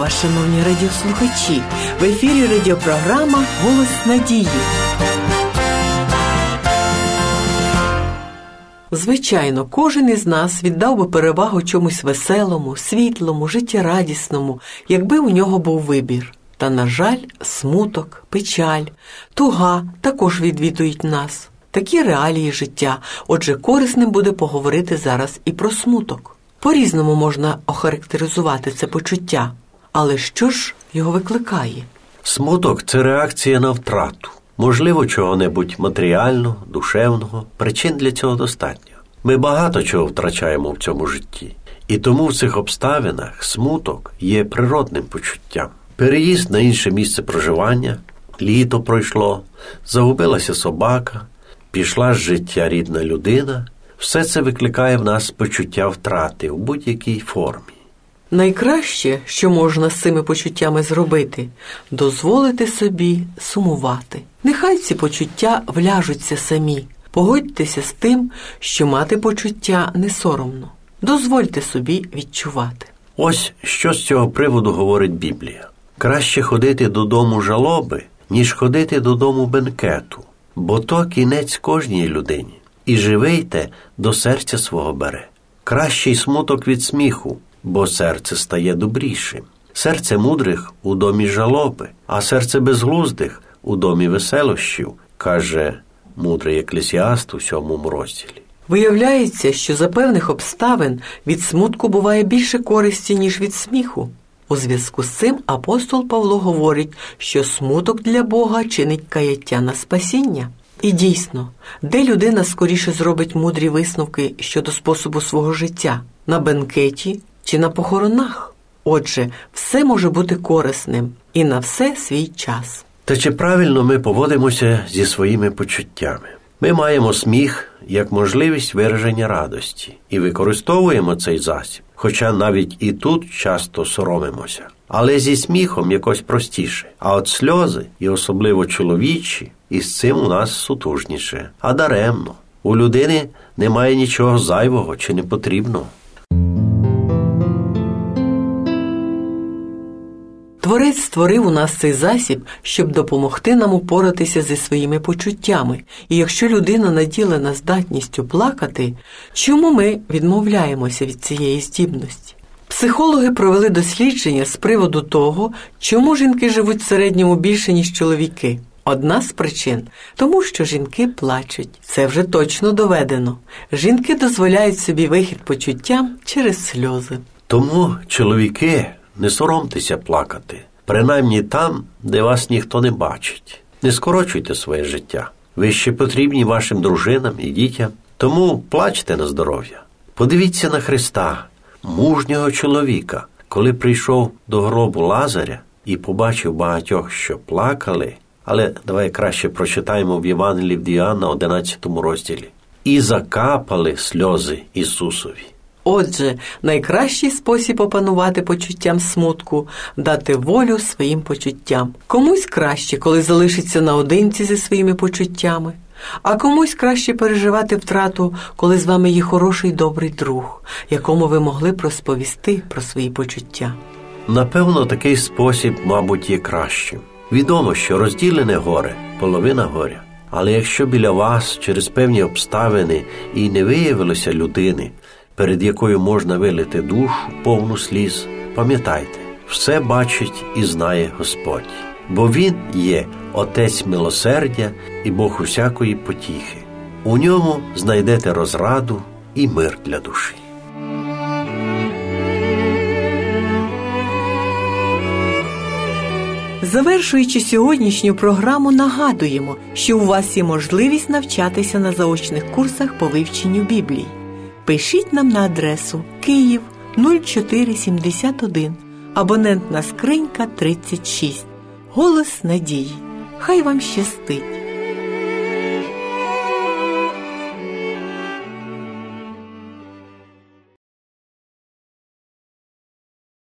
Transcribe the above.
вас, шановні радіослухачі! В ефірі радіопрограма «Голос надії». Звичайно, кожен із нас віддав би перевагу чомусь веселому, світлому, життєрадісному, якби у нього був вибір. Та, на жаль, смуток, печаль, туга також відвідують нас. Такі реалії життя, отже, корисним буде поговорити зараз і про смуток. По-різному можна охарактеризувати це почуття, але що ж його викликає? Смуток – це реакція на втрату. Можливо, чого-небудь матеріального, душевного. Причин для цього достатньо. Ми багато чого втрачаємо в цьому житті. І тому в цих обставинах смуток є природним почуттям. Переїзд на інше місце проживання, літо пройшло, загубилася собака, пішла з життя рідна людина – все це викликає в нас почуття втрати у будь-якій формі. Найкраще, що можна з цими почуттями зробити – дозволити собі сумувати. Нехай ці почуття вляжуться самі. Погодьтеся з тим, що мати почуття не соромно. Дозвольте собі відчувати. Ось що з цього приводу говорить Біблія. Краще ходити додому жалоби, ніж ходити додому бенкету, бо то кінець кожній людині. І живий те до серця свого бере. Кращий смуток від сміху, бо серце стає добрішим. Серце мудрих у домі жалоби, а серце безглуздих у домі веселощів, каже мудрий Еклесіаст у 7 розділі. Виявляється, що за певних обставин від смутку буває більше користі, ніж від сміху. У зв'язку з цим апостол Павло говорить, що смуток для Бога чинить каяття на спасіння. І дійсно, де людина скоріше зробить мудрі висновки щодо способу свого життя? На бенкеті чи на похоронах? Отже, все може бути корисним і на все свій час. Та чи правильно ми поводимося зі своїми почуттями? Ми маємо сміх як можливість вираження радості і використовуємо цей засіб, хоча навіть і тут часто соромимося. Але зі сміхом якось простіше, а от сльози, і особливо чоловічі, із цим у нас сутужніше. А даремно. У людини немає нічого зайвого чи непотрібного. Творець створив у нас цей засіб, щоб допомогти нам упоратися зі своїми почуттями. І якщо людина наділена здатністю плакати, чому ми відмовляємося від цієї здібності? Психологи провели дослідження з приводу того, чому жінки живуть в середньому більше, ніж чоловіки. Одна з причин – тому, що жінки плачуть. Це вже точно доведено. Жінки дозволяють собі вихід почуттям через сльози. Тому, чоловіки, не соромтеся плакати. Принаймні там, де вас ніхто не бачить. Не скорочуйте своє життя. Ви ще потрібні вашим дружинам і дітям. Тому плачте на здоров'я. Подивіться на Христа, мужнього чоловіка, коли прийшов до гробу Лазаря і побачив багатьох, що плакали. Але давай краще прочитаємо в Євангелії від Іоанна, 11 розділі. І закапали сльози Ісусові. Отже, найкращий спосіб опанувати почуттям смутку – дати волю своїм почуттям. Комусь краще, коли залишиться наодинці зі своїми почуттями, а комусь краще переживати втрату, коли з вами є хороший добрий друг, якому ви могли б розповісти про свої почуття. Напевно, такий спосіб, мабуть, є кращим. Відомо, що розділене горе – половина горя. Але якщо біля вас через певні обставини і не виявилося людини, перед якою можна вилити душу, повну сліз, пам'ятайте, все бачить і знає Господь. Бо Він є Отець милосердя і Бог усякої потіхи. У ньому знайдете розраду і мир для душі. Завершуючи сьогоднішню програму, нагадуємо, що у вас є можливість навчатися на заочних курсах по вивченню Біблії. Пишіть нам на адресу Київ 0471, абонентна скринька 36. Голос надії. Хай вам щастить!